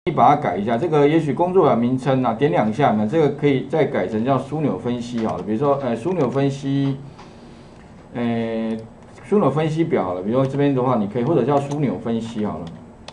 你把它改一下，这个也许工作表名称啊，点2下呢，这个可以再改成叫枢纽分析好了，比如说枢纽分析，枢纽分析表好了，比如说这边的话，你可以或者叫枢纽分析好了，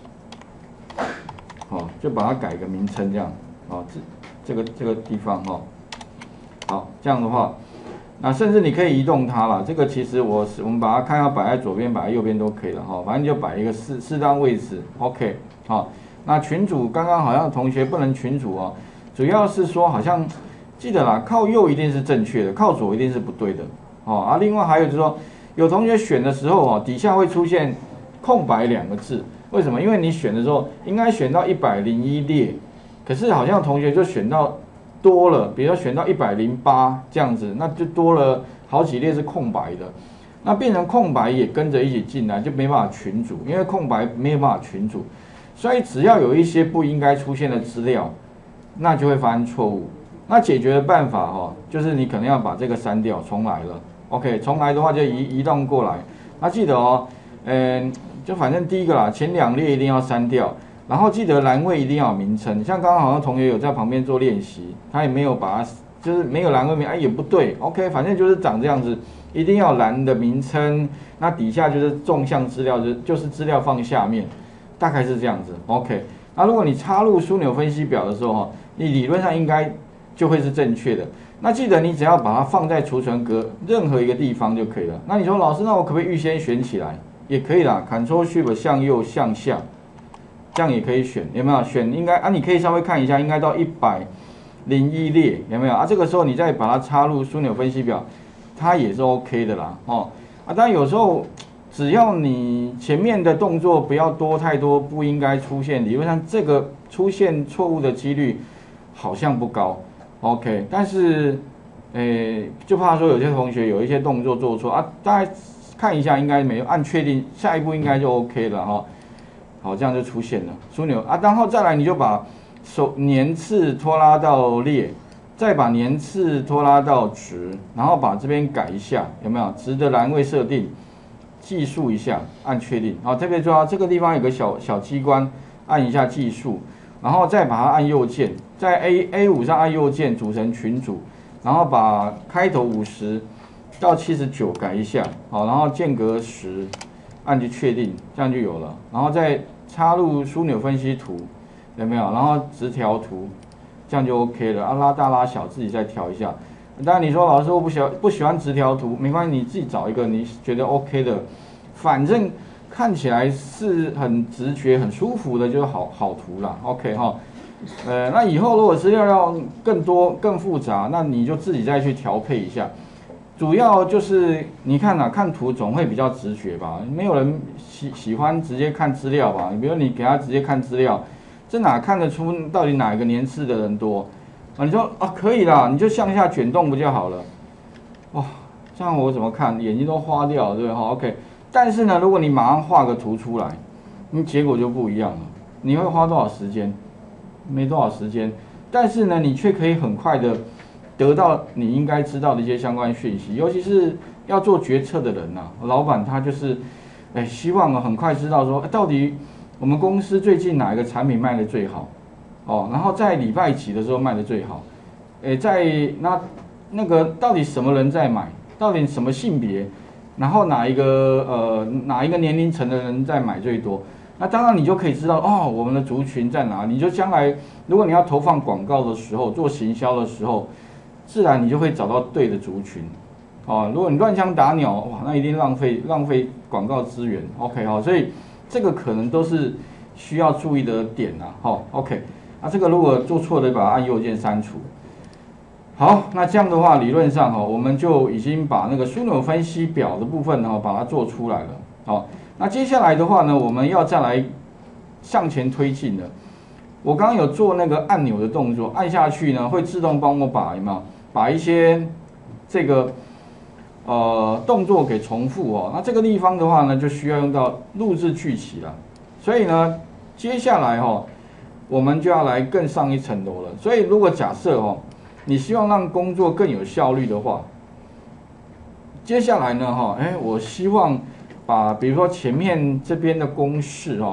好，就把它改个名称这样，好，这个地方哈，好，这样的话，那甚至你可以移动它了，这个其实我们把它看要摆在左边，摆在右边都可以了哈，反正就摆一个适当位置 ，OK， 好。那群组刚刚好像同学不能群组哦，主要是说好像记得啦，靠右一定是正确的，靠左一定是不对的哦。啊，另外还有就是说，有同学选的时候哦，底下会出现空白2个字，为什么？因为你选的时候应该选到101列，可是好像同学就选到多了，比如说选到108这样子，那就多了好几列是空白的，那变成空白也跟着一起进来，就没办法群组，因为空白没有办法群组。所以只要有一些不应该出现的资料，那就会发生错误。那解决的办法哈，就是你可能要把这个删掉，重来了。OK， 重来的话就移动过来。那记得哦，就反正第一个啦，前2列一定要删掉，然后记得栏位一定要有名称。像刚刚好像同学有在旁边做练习，他也没有把它，就是没有栏位名，哎也不对。OK， 反正就是长这样子，一定要栏的名称，那底下就是纵向资料，就是资料放下面。大概是这样子 ，OK。那如果你插入枢纽分析表的时候，哈，你理论上应该就会是正确的。那记得你只要把它放在储存格任何一个地方就可以了。那你说老师，那我可不可以预先选起来？也可以啦 ，Ctrl+Shift 向右向下，这样也可以选，有没有？选应该啊，你可以稍微看一下，应该到101列，有没有？啊，这个时候你再把它插入枢纽分析表，它也是 OK 的啦，哦。啊，当然有时候。只要你前面的动作不要多太多不应该出现，理论上这个出现错误的几率好像不高 ，OK。但是，就怕说有些同学有一些动作做错啊，大家看一下应该没有，按确定下一步应该就 OK 了哈。好，这样就出现了枢纽啊，然后再来你就把年次拖拉到列，再把年次拖拉到值，然后把这边改一下，有没有？值的栏位设定。计数一下，按确定。好，特别注意这个地方有个小机关，按一下计数，然后再把它按右键，在 A5 上按右键组成群组，然后把开头50到79改一下，好，然后间隔10，按去确定，这样就有了。然后再插入枢纽分析图，有没有？然后直条图，这样就 OK 了。啊，拉大拉小自己再调一下。当然你说老师我不喜欢直条图，没关系，你自己找一个你觉得 OK 的，反正看起来是很直觉、很舒服的，就是好图啦 ，OK 哈。那以后如果资料要更多、更复杂，那你就自己再去调配一下。主要就是你看看图总会比较直觉吧，没有人喜欢直接看资料吧？比如你给他直接看资料，这哪看得出到底哪一个年次的人多？啊，你说啊，可以啦，你就向下卷动不就好了？哇，这样我怎么看？眼睛都花掉了，对不对？好 ，OK。但是呢，如果你马上画个图出来，你结果就不一样了。你会花多少时间？没多少时间，但是呢，你却可以很快的得到你应该知道的一些相关讯息，尤其是要做决策的人呐，老板他就是，希望很快知道说，到底我们公司最近哪一个产品卖的最好。哦，然后在礼拜几的时候卖的最好，在那个到底什么人在买，到底什么性别，然后哪一个年龄层的人在买最多，那当然你就可以知道哦，我们的族群在哪，你就将来如果你要投放广告的时候，做行销的时候，自然你就会找到对的族群，哦，如果你乱枪打鸟，哇，那一定浪费广告资源 ，OK 哦，所以这个可能都是需要注意的点啊，好 ，OK。这个如果做错的，把它按右键删除。好，那这样的话，理论上我们就已经把那个枢纽分析表的部分把它做出来了。好，那接下来的话呢，我们要再来向前推进的。我刚刚有做那个按钮的动作，按下去呢，会自动帮我把一些这个动作给重复哦。那这个地方的话呢，就需要用到录制句起了。所以呢，接下来我们就要来更上一层楼了。所以，如果假设你希望让工作更有效率的话，接下来呢我希望把比如说前面这边的公式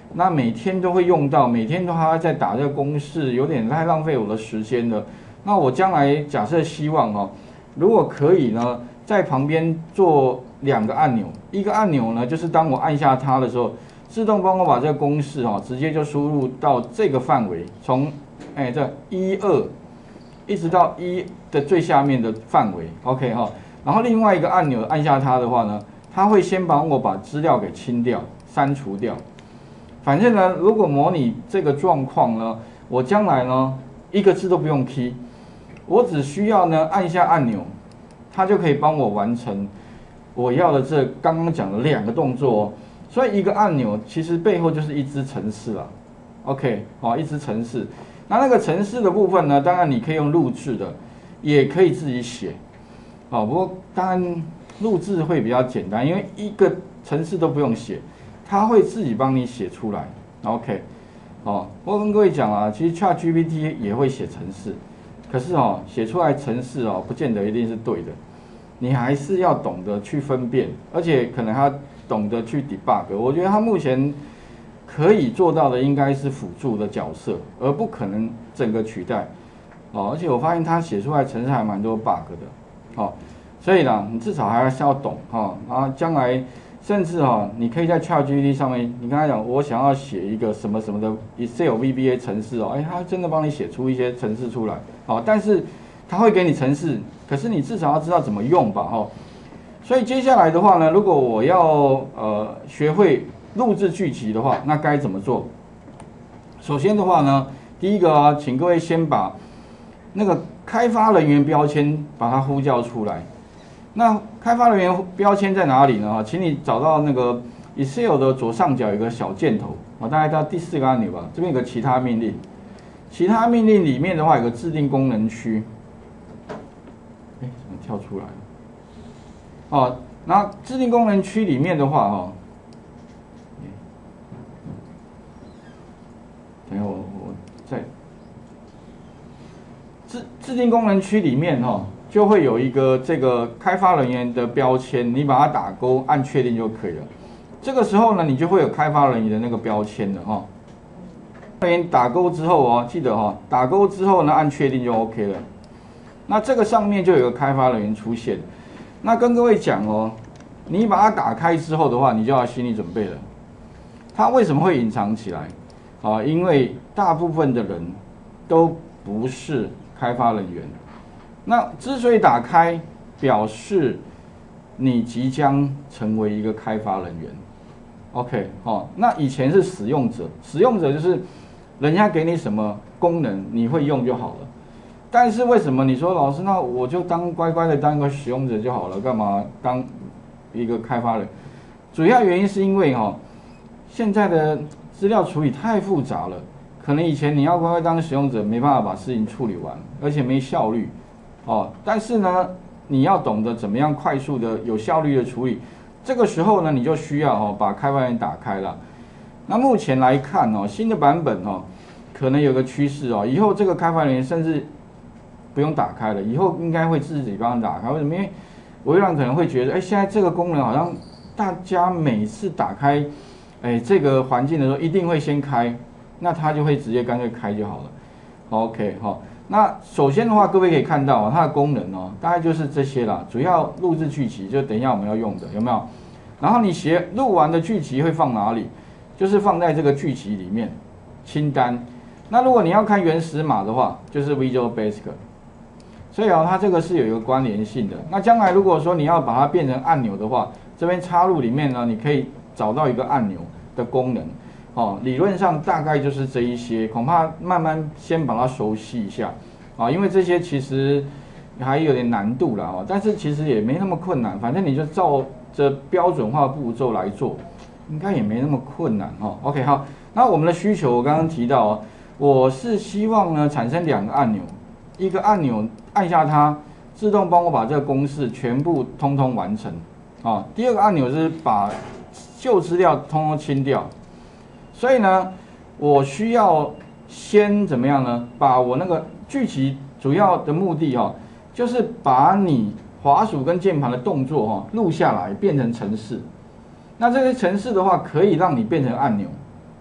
那每天都会用到，每天都还要在打这个公式，有点太浪费我的时间了。那我将来假设希望哦，如果可以呢，在旁边做2个按钮，一个按钮呢，就是当我按下它的时候，自动帮我把这个公式哦，直接就输入到这个范围，从这1、2一直到1的最下面的范围 ，OK 哈。然后另外一个按钮按下它的话呢，它会先帮我把资料给清掉、删除掉。反正呢，如果模拟这个状况呢，我将来呢1个字都不用 key， 我只需要呢按下按钮，它就可以帮我完成我要的这刚刚讲的2个动作哦。所以一个按钮其实背后就是一支程式啦 ，OK， 一支程式。那个程式的部分呢，当然你可以用录制的，也可以自己写，不过当然录制会比较简单，因为一个程式都不用写。它会自己帮你写出来 ，OK， 我跟各位讲啊，其实 ChatGPT 也会写程式，可是写出来程式不见得一定是对的，你还是要懂得去分辨，而且可能还要懂得去 debug。我觉得它目前可以做到的应该是辅助的角色，而不可能整个取代，而且我发现它写出来程式还蛮多 bug 的，所以呢，你至少还是要懂然后将来。甚至你可以在 ChatGPT 上面，你跟他讲，我想要写一个什么什么的 Excel VBA 程式他真的帮你写出一些程式出来，但是他会给你程式，可是你至少要知道怎么用吧，所以接下来的话呢，如果我要学会录制剧集的话，那该怎么做？首先的话呢，第一个请各位先把那个开发人员标签把它呼叫出来。那开发人员标签在哪里呢？请你找到那个 Excel 的左上角有个小箭头大概到第4个按钮吧。这边有个其他命令，其他命令里面的话有个制定功能区。怎么跳出来了？那制定功能区里面的话等一下我在制定功能区里面就会有一个这个开发人员的标签，你把它打勾，按确定就可以了。这个时候呢，你就会有开发人员的那个标签了人员打勾之后记得打勾之后呢，按确定就 OK 了。那这个上面就有个开发人员出现。那跟各位讲你把它打开之后的话，你就要心理准备了。它为什么会隐藏起来？因为大部分的人都不是开发人员。那之所以打开，表示你即将成为一个开发人员 ，OK， 那以前是使用者，使用者就是人家给你什么功能，你会用就好了。但是为什么你说老师，那我就乖乖的当一个使用者就好了，干嘛当一个开发人？主要原因是因为现在的资料处理太复杂了，可能以前你要乖乖当使用者，没办法把事情处理完，而且没效率。但是呢，你要懂得怎么样快速的、有效率的处理。这个时候呢，你就需要把开发人员打开了。那目前来看新的版本可能有个趋势以后这个开发人员甚至不用打开了，以后应该会自己帮你打开。为什么？因为微软可能会觉得，现在这个功能好像大家每次打开这个环境的时候一定会先开，那它就会直接干脆开就好了。OK 那首先的话，各位可以看到它的功能大概就是这些啦，主要录制剧集，就等一下我们要用的，有没有？然后你录完的剧集会放哪里？就是放在这个剧集里面清单。那如果你要看原始码的话，就是 Visual Basic。所以它这个是有一个关联性的。那将来如果说你要把它变成按钮的话，这边插入里面呢，你可以找到一个按钮的功能。理论上大概就是这一些，恐怕慢慢先把它熟悉一下因为这些其实还有点难度啦但是其实也没那么困难，反正你就照着标准化步骤来做，应该也没那么困难OK， 好，那我们的需求我刚刚提到我是希望呢产生2个按钮，一个按钮按下它，自动帮我把这个公式全部通通完成第2个按钮是把旧资料通通清掉。所以呢，我需要先怎么样呢？把我那个剧集主要的目的就是把你滑鼠跟键盘的动作录下来，变成程式。那这些程式的话，可以让你变成按钮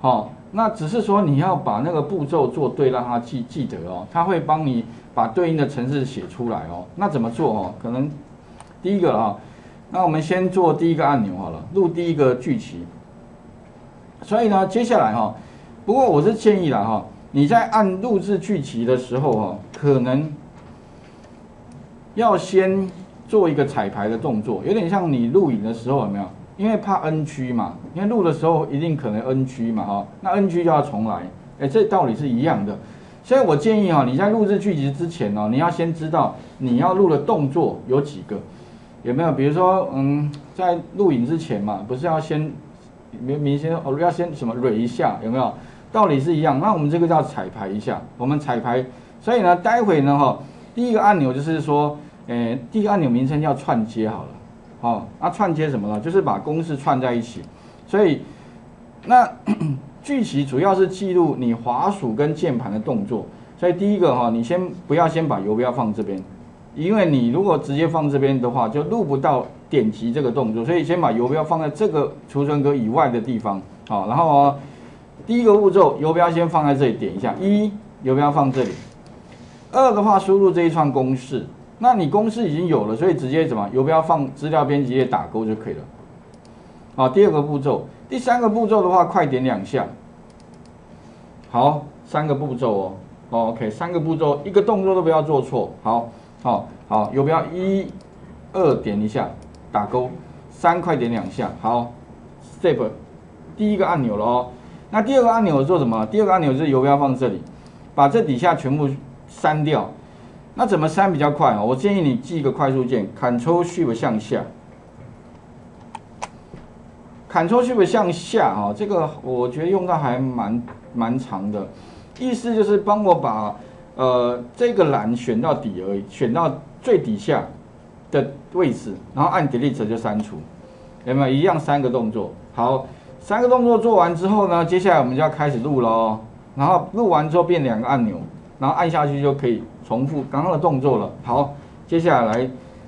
好，那只是说你要把那个步骤做对，让他记得哦，他会帮你把对应的程式写出来哦。那怎么做哦？可能第一个啊，那我们先做第一个按钮好了，录第一个句期。所以呢，接下来哈，不过我是建议啦哈，你在按录制句期的时候哈，可能要先做一个彩排的动作，有点像你录影的时候有没有？因为怕 NG 嘛，因为录的时候一定可能 NG 嘛哈，那 NG 就要重来，这道理是一样的。所以我建议哈，你在录制句集之前哦，你要先知道你要录的动作有几个，有没有？比如说在录影之前嘛，不是要先明先要先什么蕊一下，有没有？道理是一样。那我们这个叫彩排一下，我们彩排。所以呢，待会呢哈，第一个按钮就是说，第一个按钮名称叫串接好了。好，那串接什么呢？就是把公式串在一起。所以，那句期主要是记录你滑鼠跟键盘的动作。所以第一个哈，你先不要先把游标放这边，因为你如果直接放这边的话，就录不到点击这个动作。所以先把游标放在这个储存格以外的地方。好，然后第一个步骤，游标先放在这里，点一下1，游标放这里。2的话，输入这一串公式。那你公式已经有了，所以直接怎么游标放资料编辑页打勾就可以了。好，第二个步骤，第三个步骤的话，快点2下。好，3个步骤哦。OK， 3个步骤，一个动作都不要做错。好，游标1、2点一下，打勾，3快点2下。好 ，Step 第一个按钮了哦。那第二个按钮做什么？第二个按钮就是游标放这里，把这底下全部删掉。那怎么删比较快？我建议你记一个快速键 ，Ctrl+Shift 向下 ，Ctrl+Shift 向下哈，这个我觉得用到还蛮长的，意思就是帮我把这个栏选到底而已，选到最底下的位置，然后按 Delete 就删除，有没有？一样3个动作。好，3个动作做完之后呢，接下来我们就要开始录了哦。然后录完之后变2个按钮，然后按下去就可以重复刚刚的动作了。好，接下来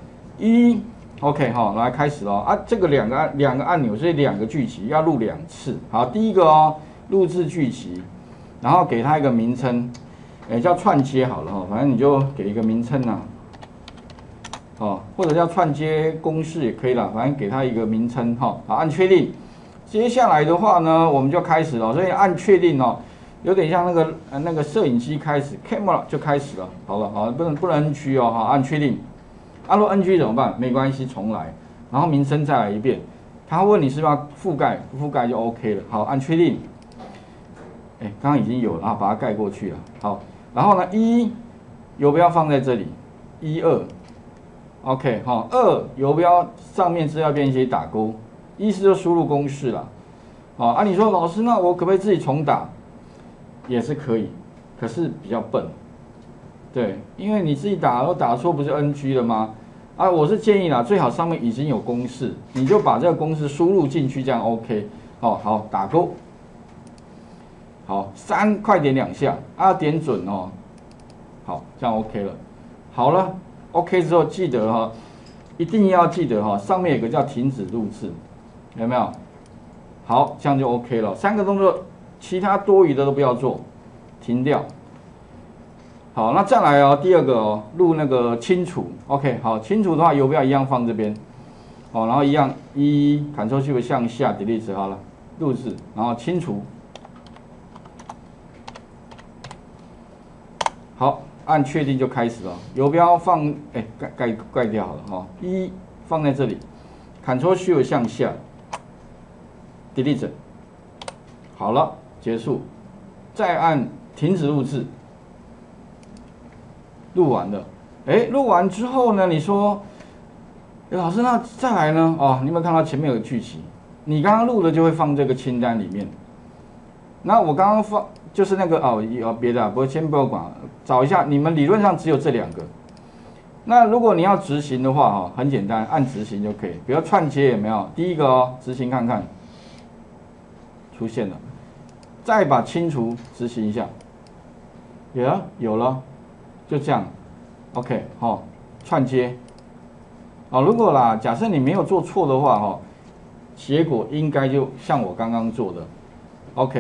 OK 哈，来开始咯啊，这个两个按钮，所以2个句期要录2次。好，第一个哦，录制句期，然后给它一个名称，叫串接好了哈，反正你就给一个名称呐，或者叫串接公式也可以啦，反正给它一个名称哈。好，按确定。接下来的话呢，我们就开始了，所以按确定哦。有点像那个摄影机开始 ，camera 就开始了。好了，好，不能 NG 哦，好，按确定。如果 NG 怎么办？没关系，重来。然后名称再来一遍。他问你是不是要覆盖，不覆盖就 OK 了。好，按确定。刚刚已经有了，把它盖过去了。好，然后呢游标放在这里，1、2 ，OK 哈，2游标上面资料编辑打勾，1是就输入公式了。你说老师，那我可不可以自己重打？也是可以，可是比较笨，对，因为你自己打错不是 NG 了吗？我是建议啦，最好上面已经有公式，你就把这个公式输入进去，这样 OK。好，打勾。好，3快点2下，点准哦。好，这样 OK 了。好了 ，OK 之后记得哈，一定要记得哈，上面有个叫停止录制，有没有？好，这样就 OK 了。3个动作。其他多余的都不要做，停掉。好，那再来哦，第二个哦，录那个清除。OK， 好，清除的话，游标一样放这边。然后一样Ctrl+Shift 向下 Delete 好了，录制，然后清除。好，按确定就开始了。游标放，盖掉好了哈。放在这里，Ctrl+Shift 向下 Delete。好了。结束，再按停止录制，录完了。录完之后呢，你说，老师，那再来呢？你有没有看到前面有个句期？你刚刚录的就会放这个清单里面。那我刚刚放就是那个别的，先不要管，找一下，你们理论上只有这2个。那如果你要执行的话，很简单，按执行就可以。比如串接有没有？第一个执行看看，出现了。再把清除执行一下，有了，就这样 ，OK， 串接，如果啦，假设你没有做错的话，结果应该就像我刚刚做的 ，OK，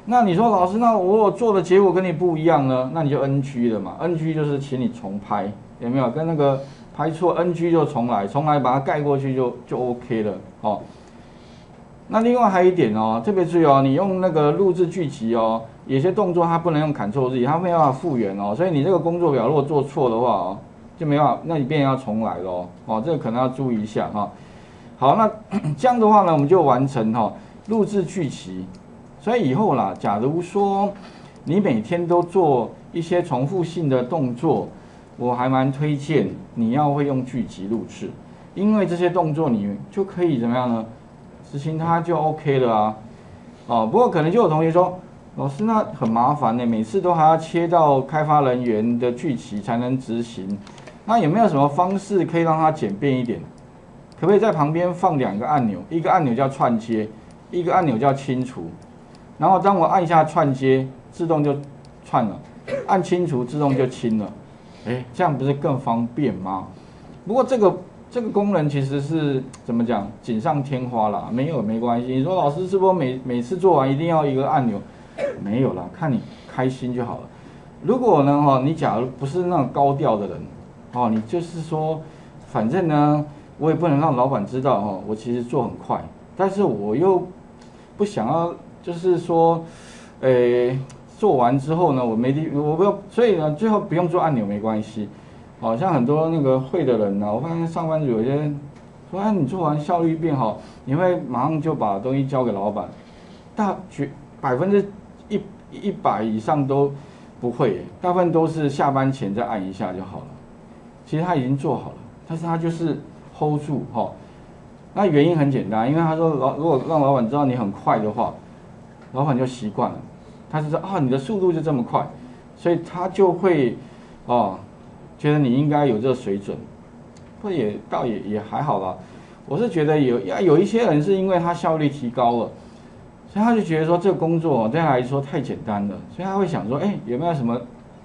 那你说老师，那我做的结果跟你不一样呢？那你就 NG 了嘛，NG 就是请你重拍，有没有？跟那个拍错 NG 就重来，把它盖过去就 OK 了哦。那另外还有一点哦，特别注意哦，你用那个录制剧集哦，有些动作它不能用 Ctrl+，它没办法复原哦，所以你这个工作表如果做错的话哦，就没办法，那你变成要重来咯哦，这个可能要注意一下哈。好，那这样的话呢，我们就完成哈录制剧集。所以以后啦，假如说你每天都做一些重复性的动作，我还蛮推荐你要会用剧集录制，因为这些动作你就可以怎么样呢？执行它就 OK 了啊。哦，不过可能就有同学说，老师那很麻烦呢，每次都还要切到开发人员的剧集才能执行。那有没有什么方式可以让它简便一点？可不可以在旁边放2个按钮？一个按钮叫串接，一个按钮叫清除。然后当我按下串接，自动就串了；按清除，自动就清了。这样不是更方便吗？不过这个功能其实是怎么讲，锦上添花啦，没关系。你说老师是不是每次做完一定要一个按钮？没有啦，看你开心就好了。如果呢你假如不是那种高调的人你就是说，反正呢我也不能让老板知道我其实做很快，但是我又不想要。就是说，做完之后呢，我不要，所以呢，最后不用做按钮没关系。像很多那个会的人呢，我发现上班族有些人说，你做完效率变好，你会马上就把东西交给老板。100%以上都不会，大部分都是下班前再按一下就好了。其实他已经做好了，但是他就是 hold 住那原因很简单，因为他说如果让老板知道你很快的话。老板就习惯了，他就说你的速度就这么快，所以他就会觉得你应该有这个水准，不也倒也还好啦。我是觉得有一些人是因为他效率提高了，所以他就觉得说这个工作对他来说太简单了，所以他会想说，有没有什么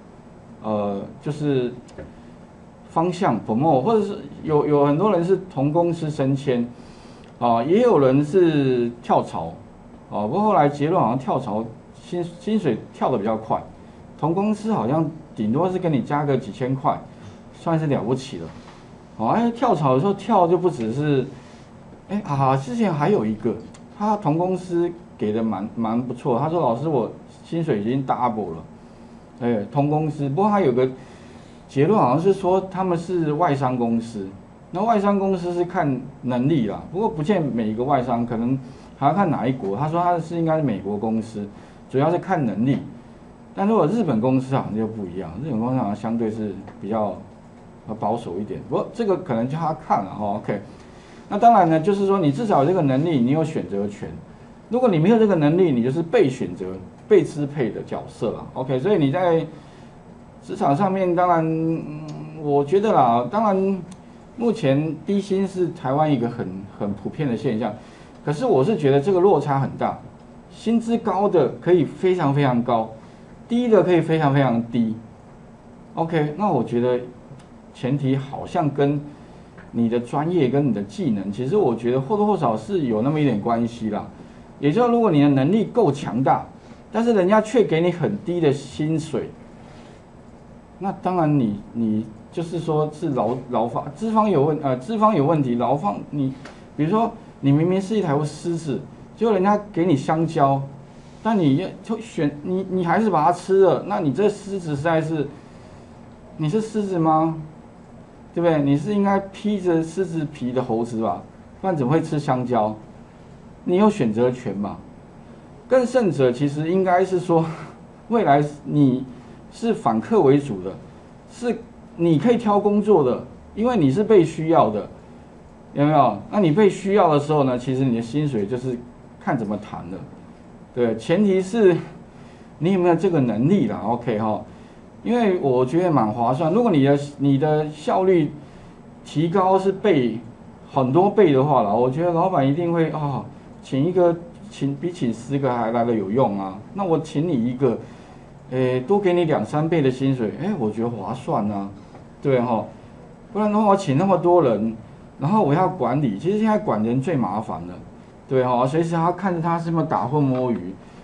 就是方向 promote， 或者是有很多人是同公司升迁，也有人是跳槽。不过后来结论好像跳槽薪水跳得比较快，同公司好像顶多是跟你加个几千块，算是了不起了。跳槽的时候跳就不只是，之前还有一个，他同公司给的蛮不错，他说老师我薪水已经 double 了，同公司，不过他有个结论好像是说他们是外商公司，那外商公司是看能力啦，不过不见每一个外商可能。还要看哪一国？他说他应该是美国公司，主要是看能力。但如果日本公司好像就不一样，日本公司好像相对是比较保守一点。不过这个可能就他看了OK， 那当然呢，就是说你至少有这个能力，你有选择权。如果你没有这个能力，你就是被选择、被支配的角色了。OK， 所以你在职场上面，当然，我觉得啦，当然目前低薪是台湾一个很普遍的现象。可是我是觉得这个落差很大，薪资高的可以非常非常高，低的可以非常非常低。OK， 那我觉得前提好像跟你的专业跟你的技能，其实我觉得或多或少是有那么一点关系啦。也就是如果你的能力够强大，但是人家却给你很低的薪水，那当然你就是说是劳方资方有问题，劳方你比如说。你明明是一台狮子，结果人家给你香蕉，但你你还是把它吃了，那你这狮子实在是，你是狮子吗？对不对？你是应该披着狮子皮的猴子吧？不然怎么会吃香蕉？你有选择权嘛？更甚者，其实应该是说，未来你是反客为主的，是你可以挑工作的，因为你是被需要的。有没有？那你被需要的时候呢？其实你的薪水就是看怎么谈的，对，前提是你有没有这个能力啦 ，OK 因为我觉得蛮划算。如果你的效率提高是很多倍的话啦，我觉得老板一定会请比请10个还来得有用啊。那我请你一个，多给你2、3倍的薪水，我觉得划算啊，对不然的话我请那么多人。然后我要管理，其实现在管人最麻烦了，对随时还要看着他是不是打混摸鱼，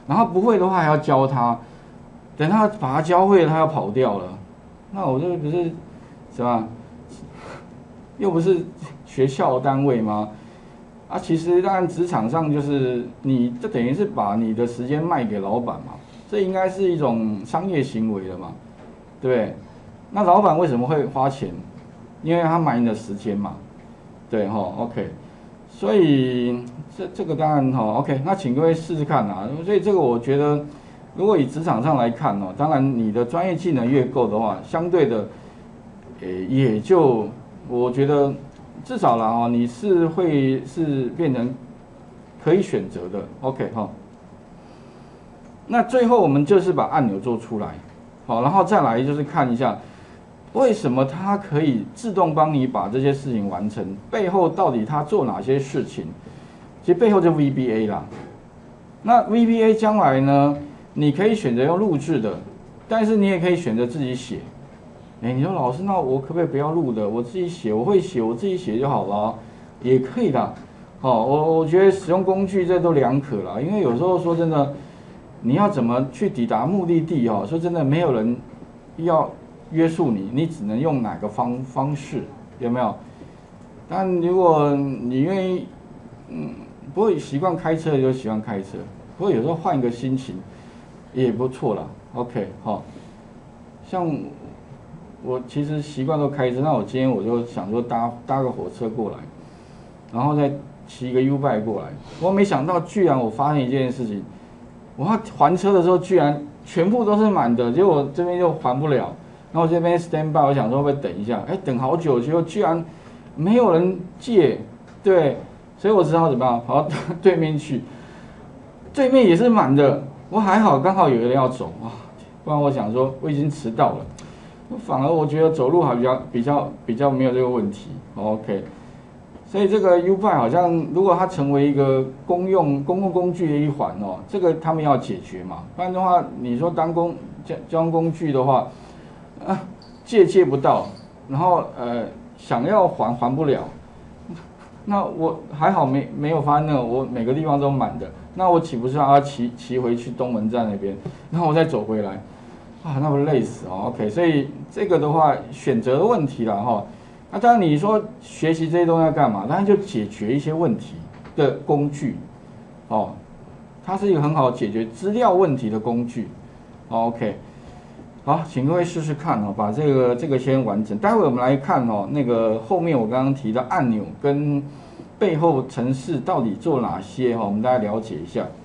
然后不会的话还要教他，等他把他教会了，他要跑掉了，那我这不是是吧？又不是学校单位吗？啊，其实当然职场上就是你这等于是把你的时间卖给老板嘛，这应该是一种商业行为了嘛，对不对？那老板为什么会花钱？因为他买你的时间嘛，对哈 ，OK。所以这个当然哈 ，OK， 那请各位试试看啊。所以这个我觉得，如果以职场上来看哦，当然你的专业技能越够的话，相对的，也就我觉得至少啦哈，你是变成可以选择的 ，OK 哈。那最后我们就是把按钮做出来，好，然后再来就是看一下。为什么它可以自动帮你把这些事情完成？背后到底它做哪些事情？其实背后就 VBA 啦。那 VBA 将来呢，你可以选择用录制的，但是你也可以选择自己写。你说老师，那我可不可以不要录的？我自己写，我会写，我自己写就好了，也可以的。好，我觉得使用工具这都两可啦，因为有时候说真的，你要怎么去抵达目的地哦？说真的，没有人要约束你，你只能用哪个方式，有没有？但如果你愿意，不会习惯开车就喜欢开车，不过有时候换一个心情也不错啦。OK， 好，像我其实习惯都开车，那我今天我就想说搭个火车过来，然后再骑一个 U-Bike 过来，我没想到居然我发现一件事情，我要还车的时候居然全部都是满的，结果这边又还不了。然后我这边 stand by， 我想说会不会等一下，等好久，结果居然没有人借，对，所以我只好怎么样，跑到对面去，对面也是满的，我还好，刚好有人要走啊，不然我想说我已经迟到了，反而我觉得走路还比较没有这个问题 ，OK， 所以这个 U-Bike 好像如果它成为一个公共工具的一环哦，这个他们要解决嘛，不然的话，你说当交通工具的话。借不到，然后想要还不了，那我还好没有发生那个，我每个地方都满的，那我岂不是要骑回去东门站那边，然后我再走回来，啊，那不累死哦 ，OK， 所以这个的话选择的问题啦哈，那当然你说学习这些东西要干嘛？当然就解决一些问题的工具，哦，它是一个很好解决资料问题的工具 ，OK。好，请各位试试看哦，把这个先完整。待会我们来看哦，那个后面我刚刚提的按钮跟背后程式到底做哪些哈，我们大家了解一下。